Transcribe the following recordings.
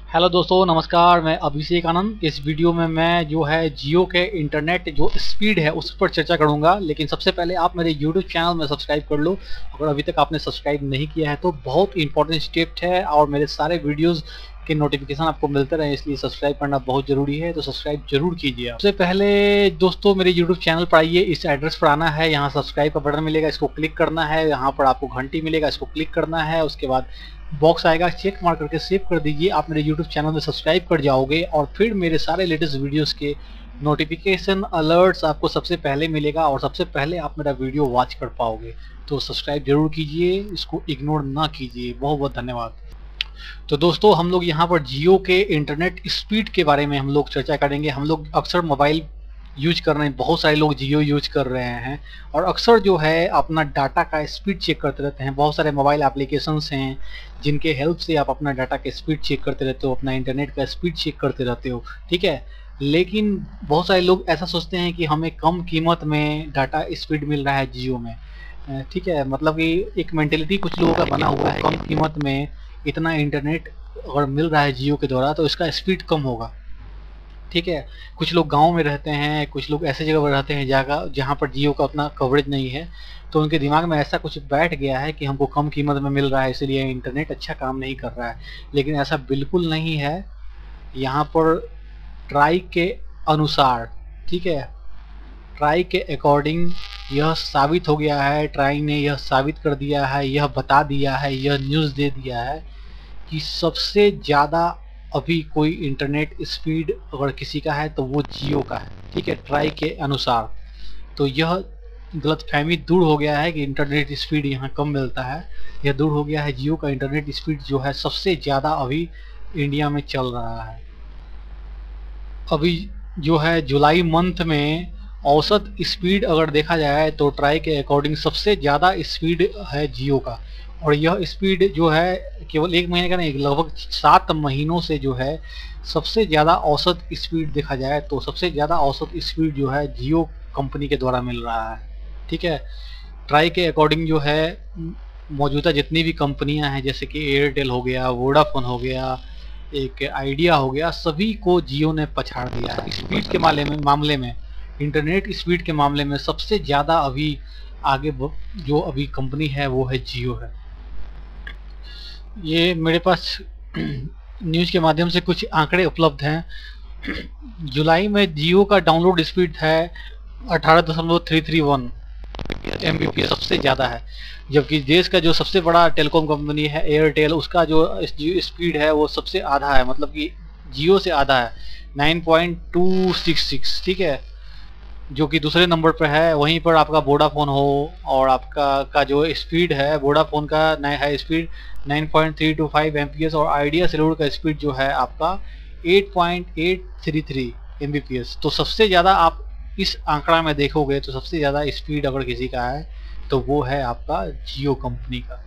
Hello दोस्तों, नमस्कार। मैं अभिषेक आनंद। इस वीडियो में मैं जो है जियो के इंटरनेट जो स्पीड है उस पर चर्चा करूंगा। लेकिन सबसे पहले आप मेरे यूट्यूब चैनल में सब्सक्राइब कर लो। अगर अभी तक आपने सब्सक्राइब नहीं किया है तो बहुत इंपॉर्टेंट स्टेप है और मेरे सारे वीडियोस के नोटिफिकेशन आपको मिलते रहे, इसलिए सब्सक्राइब करना बहुत ज़रूरी है। तो सब्सक्राइब जरूर कीजिए। सबसे पहले दोस्तों मेरे यूट्यूब चैनल पर आइए, इस एड्रेस पर आना है। यहाँ सब्सक्राइब का बटन मिलेगा, इसको क्लिक करना है। यहाँ पर आपको घंटी मिलेगा, इसको क्लिक करना है। उसके बाद बॉक्स आएगा, चेक मार्क करके सेव कर दीजिए। आप मेरे यूट्यूब चैनल में सब्सक्राइब कर जाओगे और फिर मेरे सारे लेटेस्ट वीडियोस के नोटिफिकेशन अलर्ट्स आपको सबसे पहले मिलेगा और सबसे पहले आप मेरा वीडियो वॉच कर पाओगे। तो सब्सक्राइब जरूर कीजिए, इसको इग्नोर ना कीजिए। बहुत बहुत धन्यवाद। तो दोस्तों हम लोग यहाँ पर जियो के इंटरनेट स्पीड के बारे में हम लोग चर्चा करेंगे। हम लोग अक्सर मोबाइल यूज कर रहे हैं, बहुत सारे लोग जियो यूज कर रहे हैं और अक्सर जो है अपना डाटा का स्पीड चेक करते रहते हैं। बहुत सारे मोबाइल एप्लीकेशंस हैं जिनके हेल्प से आप अपना डाटा का स्पीड चेक करते रहते हो, अपना इंटरनेट का स्पीड चेक करते रहते हो, ठीक है। लेकिन बहुत सारे लोग ऐसा सोचते हैं कि हमें कम कीमत में डाटा स्पीड मिल रहा है जियो में, ठीक है। मतलब कि एक मेंटेलिटी कुछ लोगों का बना हुआ है, कम कीमत में इतना इंटरनेट अगर मिल रहा है जियो के द्वारा तो इसका स्पीड कम होगा, ठीक है। कुछ लोग गांव में रहते हैं, कुछ लोग ऐसे जगह पर रहते हैं जहाँ पर जियो का उतना कवरेज नहीं है, तो उनके दिमाग में ऐसा कुछ बैठ गया है कि हमको कम कीमत में मिल रहा है इसलिए इंटरनेट अच्छा काम नहीं कर रहा है। लेकिन ऐसा बिल्कुल नहीं है। यहाँ पर ट्राई के अनुसार, ठीक है, ट्राई के अकॉर्डिंग यह साबित हो गया है, ट्राई ने यह साबित कर दिया है, यह बता दिया है, यह न्यूज़ दे दिया है कि सबसे ज़्यादा अभी कोई इंटरनेट स्पीड अगर किसी का है तो वो जियो का है, ठीक है, ट्राई के अनुसार। तो यह गलतफहमी दूर हो गया है कि इंटरनेट स्पीड यहाँ कम मिलता है। यह दूर हो गया है, जियो का इंटरनेट स्पीड जो है सबसे ज़्यादा अभी इंडिया में चल रहा है। अभी जो है जुलाई मंथ में औसत स्पीड अगर देखा जाए तो ट्राई के अकॉर्डिंग सबसे ज़्यादा स्पीड है जियो का। और यह स्पीड जो है केवल एक महीने का नहीं, लगभग 7 महीनों से जो है सबसे ज़्यादा औसत स्पीड देखा जाए तो सबसे ज़्यादा औसत स्पीड जो है जियो कंपनी के द्वारा मिल रहा है, ठीक है। ट्राई के अकॉर्डिंग जो है मौजूदा जितनी भी कंपनियां हैं जैसे कि एयरटेल हो गया, वोडाफोन हो गया, एक आइडिया हो गया, सभी को जियो ने पछाड़ दिया है स्पीड के मामले में। इंटरनेट स्पीड के मामले में सबसे ज़्यादा अभी आगे जो अभी कंपनी है वो है जियो है। ये मेरे पास न्यूज़ के माध्यम से कुछ आंकड़े उपलब्ध हैं। जुलाई में जियो का डाउनलोड स्पीड है 18.331 Mbps, सबसे ज़्यादा है। जबकि देश का जो सबसे बड़ा टेलीकॉम कंपनी है एयरटेल, उसका जो स्पीड है वो सबसे आधा है, मतलब कि जियो से आधा है, 9.266, ठीक है, जो कि दूसरे नंबर पर है। वहीं पर आपका वोडाफोन हो और आपका का जो स्पीड है, वोडाफोन का है स्पीड 9.325 Mbps और आइडिया सेलुलर का स्पीड जो है आपका 8.833 Mbps। तो सबसे ज़्यादा आप इस आंकड़ा में देखोगे तो सबसे ज़्यादा स्पीड अगर किसी का है तो वो है आपका जियो कंपनी का।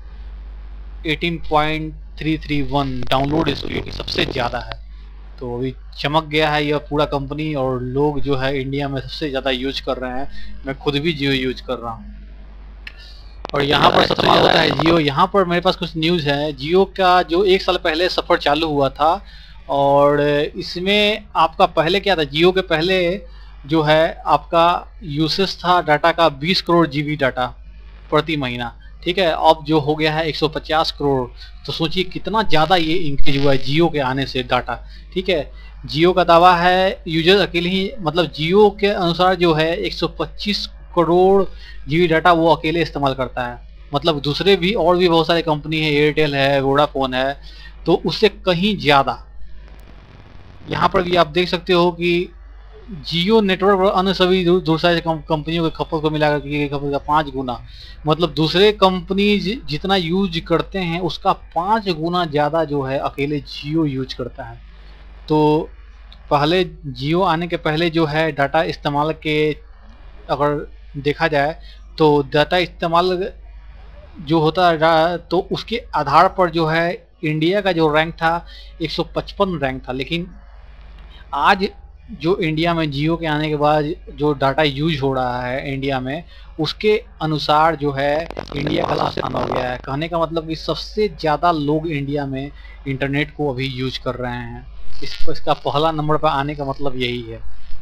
18.331 डाउनलोड स्पीड सबसे ज़्यादा है। तो अभी चमक गया है यह पूरा कंपनी और लोग जो है इंडिया में सबसे ज़्यादा यूज कर रहे हैं। मैं खुद भी जियो यूज कर रहा हूँ और यहाँ पर इस्तेमाल होता है जियो। यहाँ पर मेरे पास कुछ न्यूज़ है। जियो का जो 1 साल पहले सफ़र चालू हुआ था और इसमें आपका पहले क्या था, जियो के पहले जो है आपका यूसेज था डाटा का 20 करोड़ जीबी डाटा प्रति महीना, ठीक है। अब जो हो गया है 150 करोड़। तो सोचिए कितना ज़्यादा ये इंक्रीज हुआ है जियो के आने से डाटा, ठीक है। जियो का दावा है यूजर अकेले ही, मतलब जियो के अनुसार जो है 125 करोड़ जीबी डाटा वो अकेले इस्तेमाल करता है। मतलब दूसरे भी और भी बहुत सारे कंपनी है, एयरटेल है, वोडाफोन है, तो उससे कहीं ज़्यादा। यहाँ पर भी आप देख सकते हो कि जियो नेटवर्क और अन्य सभी दूसरे कंपनियों के खपत को मिलाकर की खपत का 5 गुना, मतलब दूसरे कंपनी जितना यूज करते हैं उसका 5 गुना ज़्यादा जो है अकेले जियो यूज करता है। तो पहले जियो आने के पहले जो है डाटा इस्तेमाल के अगर देखा जाए तो डाटा इस्तेमाल जो होता है तो उसके आधार पर जो है इंडिया का जो रैंक था 155 रैंक था। लेकिन आज जो इंडिया में जियो के आने के बाद जो डाटा यूज हो रहा है इंडिया में, उसके अनुसार जो है इंडिया का सबसे स्थान हो गया है। कहने का मतलब कि सबसे ज़्यादा लोग इंडिया में इंटरनेट को अभी यूज कर रहे हैं। इसका पहला नंबर पर आने का मतलब यही है।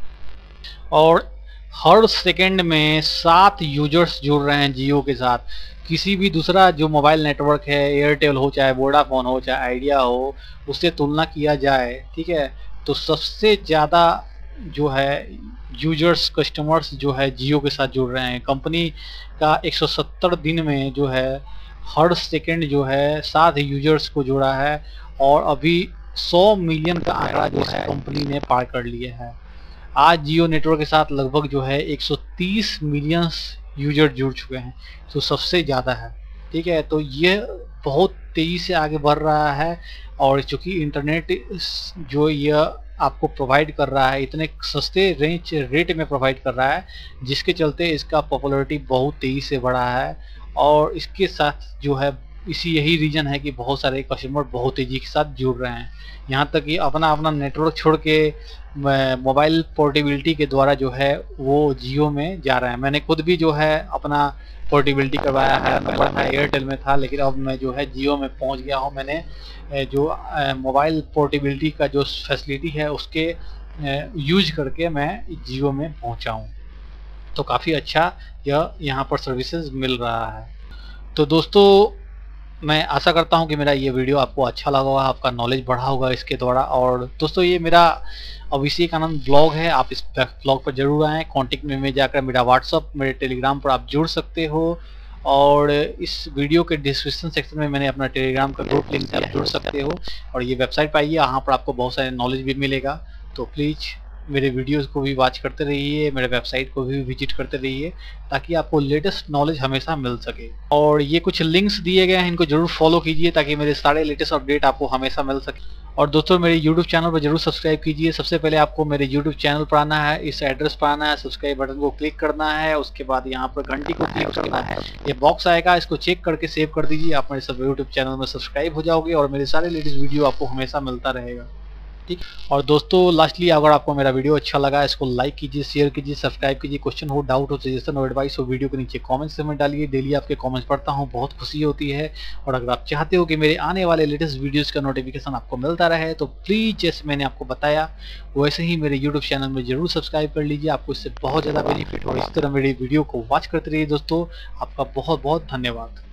और हर सेकंड में 7 यूजर्स जुड़ रहे हैं जियो के साथ। किसी भी दूसरा जो मोबाइल नेटवर्क है, एयरटेल हो चाहे वोडाफोन हो चाहे आइडिया हो, उससे तुलना किया जाए, ठीक है, तो सबसे ज़्यादा जो है यूजर्स कस्टमर्स जो है जियो के साथ जुड़ रहे हैं। कंपनी का 170 दिन में जो है हर सेकंड जो है 7 यूजर्स को जोड़ा है, और अभी 100 मिलियन का आंकड़ा जो है कंपनी ने पार कर लिया है। आज जियो नेटवर्क के साथ लगभग जो है 130 मिलियन यूजर जुड़ चुके हैं, तो सबसे ज़्यादा है, ठीक है। तो ये बहुत तेज़ी से आगे बढ़ रहा है, और चूँकि इंटरनेट जो ये आपको प्रोवाइड कर रहा है इतने सस्ते रेट में प्रोवाइड कर रहा है, जिसके चलते इसका पॉपुलैरिटी बहुत तेज़ी से बढ़ा है। और इसके साथ जो है यही रीज़न है कि बहुत सारे कस्टमर बहुत तेज़ी के साथ जुड़ रहे हैं। यहाँ तक कि अपना अपना नेटवर्क छोड़ के मोबाइल पोर्टेबिलिटी के द्वारा जो है वो जियो में जा रहे हैं। मैंने खुद भी जो है अपना पोर्टेबिलिटी करवाया है। पहले मैं एयरटेल में था, लेकिन अब मैं जो है जियो में पहुंच गया हूं। मैंने जो मोबाइल पोर्टेबिलिटी का जो फैसिलिटी है उसके यूज करके मैं जियो में पहुंचा हूं। तो काफ़ी अच्छा यहाँ पर सर्विसेज मिल रहा है। तो दोस्तों, मैं आशा करता हूं कि मेरा ये वीडियो आपको अच्छा लगा होगा, आपका नॉलेज बढ़ा होगा इसके द्वारा। और दोस्तों, ये मेरा अभिषेक आनंद ब्लॉग है, आप इस ब्लॉग पर जरूर आएँ। कॉन्टेक्ट में जाकर मेरा व्हाट्सअप, मेरे टेलीग्राम पर आप जुड़ सकते हो, और इस वीडियो के डिस्क्रिप्शन सेक्शन में मैंने अपना टेलीग्राम का ग्रुप लिंक से आप जुड़ सकते हो। और ये वेबसाइट पर आइए, यहाँ पर आपको बहुत सारे नॉलेज भी मिलेगा। तो प्लीज़ मेरे वीडियोस को भी वॉच करते रहिए, मेरे वेबसाइट को भी विजिट करते रहिए, ताकि आपको लेटेस्ट नॉलेज हमेशा मिल सके। और ये कुछ लिंक्स दिए गए हैं, इनको जरूर फॉलो कीजिए ताकि मेरे सारे लेटेस्ट अपडेट आपको हमेशा मिल सके। और दोस्तों, मेरे YouTube चैनल पर जरूर सब्सक्राइब कीजिए। सबसे पहले आपको मेरे YouTube चैनल पर आना है, इस एड्रेस पर आना है, सब्सक्राइब बटन को क्लिक करना है, उसके बाद यहाँ पर घंटी को क्लिक करना है। ये बॉक्स आएगा, इसको चेक करके सेव कर दीजिए। आप मेरे सब YouTube चैनल में सब्सक्राइब हो जाओगे और मेरे सारे लेटेस्ट वीडियो आपको हमेशा मिलता रहेगा, ठीक। और दोस्तों, लास्टली अगर आपको मेरा वीडियो अच्छा लगा, इसको लाइक कीजिए, शेयर कीजिए, सब्सक्राइब कीजिए। क्वेश्चन हो, डाउट हो, सजेशन हो, एडवाइस हो, वीडियो के नीचे कमेंट्स में डालिए। डेली आपके कमेंट्स पढ़ता हूँ, बहुत खुशी होती है। और अगर आप चाहते हो कि मेरे आने वाले लेटेस्ट वीडियोस का नोटिफिकेशन आपको मिलता रहे, तो प्लीज़ जैसे मैंने आपको बताया वैसे ही मेरे यूट्यूब चैनल में जरूर सब्सक्राइब कर लीजिए। आपको इससे बहुत ज़्यादा बेनिफिट हो। इस तरह मेरी वीडियो को वॉच करते रहिए दोस्तों। आपका बहुत बहुत धन्यवाद।